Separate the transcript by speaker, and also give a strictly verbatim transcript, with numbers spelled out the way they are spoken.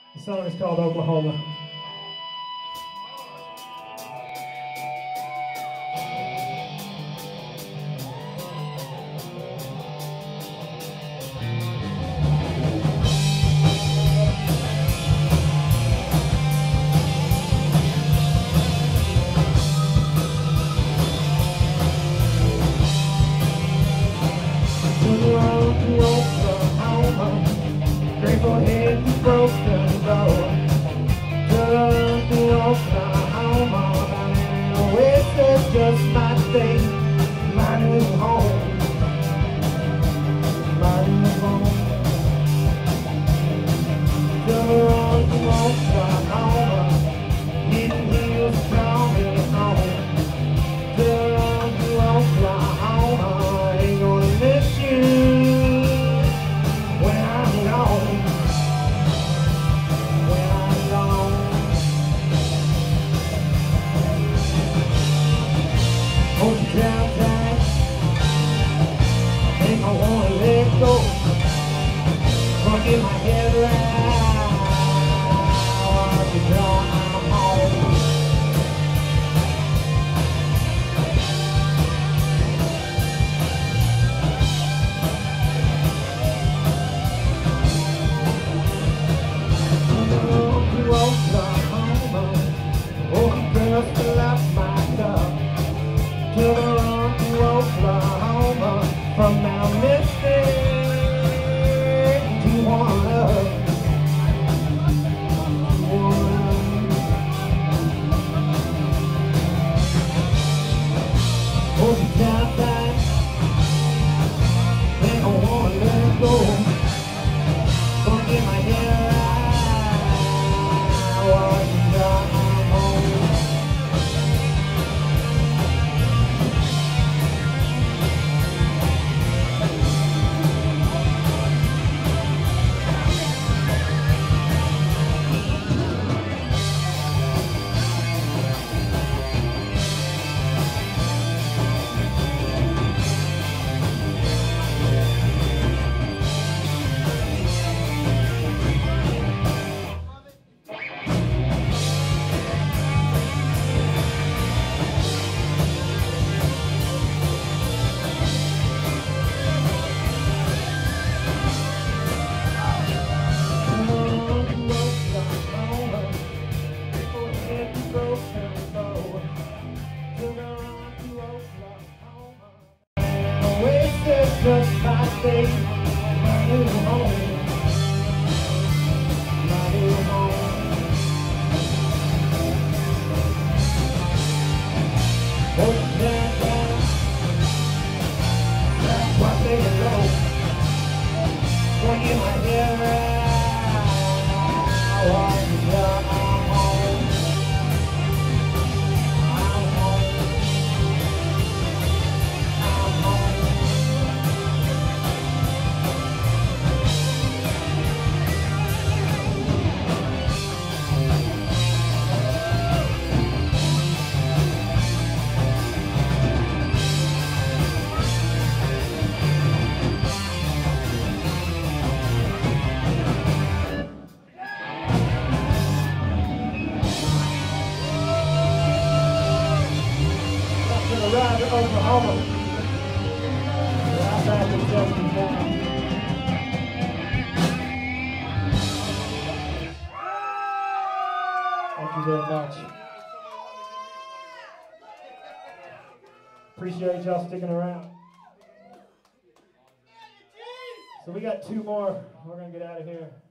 Speaker 1: The song is called Oklahoma. Grateful head to broken bow. Turn to Oklahoma. And the West is just my thing. My new home. My new home. Turn to Oklahoma. Hidden hills strong and home. Turn to Oklahoma. Ain't gonna miss you. Downtown, I think I wanna let go. Gonna get my head right. Watch it till I'm home. To Oklahoma, oh girl, fill up my cup. Till the run to Oklahoma, from Mount Mystic to one up, one up. Oh, the downtown, think I wanna let go. Gonna get my hair out, watch it till I'm home. Just my state, my new home, my new home. Oh, downtown, that's what they know. Gonna get my hair out, watch it till I'm home. I'm home. I'm home. Ride to Oklahoma. Right back in seventy-nine. Thank you very much. Appreciate y'all sticking around. So we got two more. We're gonna get out of here.